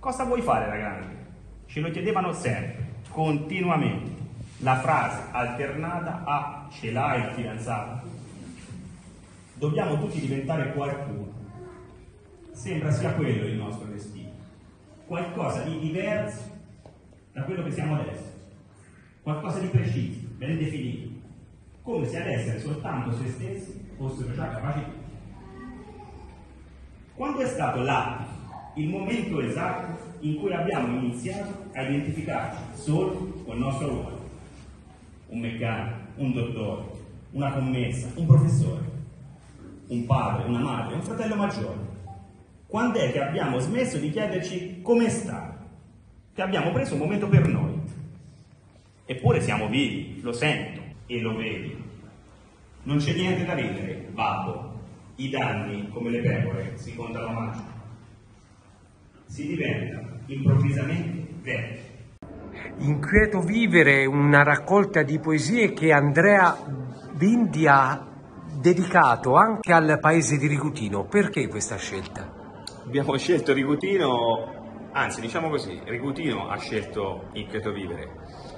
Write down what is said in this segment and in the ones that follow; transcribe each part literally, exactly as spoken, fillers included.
cosa vuoi fare da grande? Ce lo chiedevano sempre, continuamente. La frase alternata a ce l'hai il fidanzato? Dobbiamo tutti diventare qualcuno. Sembra sia quello il nostro destino. Qualcosa di diverso da quello che siamo adesso. Qualcosa di preciso, ben definito. Come se ad essere soltanto se stessi fossero già capaci tutti. Quando è stato l'attimo, il momento esatto in cui abbiamo iniziato a identificarci solo col nostro ruolo? Un meccanico, un dottore, una commessa, un professore, un padre, una madre, un fratello maggiore. Quando è che abbiamo smesso di chiederci come sta? Che abbiamo preso un momento per noi. Eppure siamo vivi, lo sento e lo vedi. Non c'è niente da ridere, babbo. I danni, come le pecore, si contano a maggio. Si diventa improvvisamente vecchi. Inquieto vivere, una raccolta di poesie che Andrea Bindi ha dedicato anche al paese di Rigutino. Perché questa scelta? Abbiamo scelto Rigutino, anzi diciamo così, Rigutino ha scelto Inquieto vivere.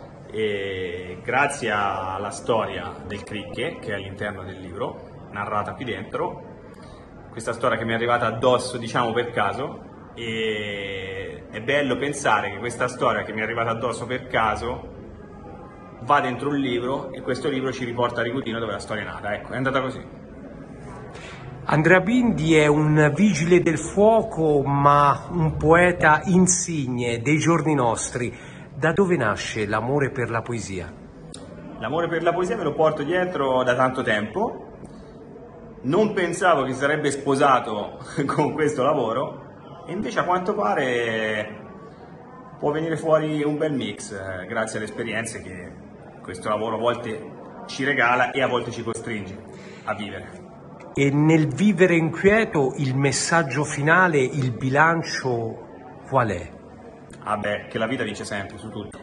E grazie alla storia del Cricche, che è all'interno del libro, narrata qui dentro, questa storia che mi è arrivata addosso, diciamo per caso, e è bello pensare che questa storia che mi è arrivata addosso per caso va dentro un libro e questo libro ci riporta a Rigutino dove la storia è nata. Ecco, è andata così. Andrea Bindi è un vigile del fuoco, ma un poeta insigne dei giorni nostri. Da dove nasce l'amore per la poesia? L'amore per la poesia me lo porto dietro da tanto tempo. Non pensavo che si sarebbe sposato con questo lavoro e invece a quanto pare può venire fuori un bel mix eh, grazie alle esperienze che questo lavoro a volte ci regala e a volte ci costringe a vivere. E nel vivere inquieto il messaggio finale, il bilancio qual è? Ah beh, che la vita dice sempre su tutto.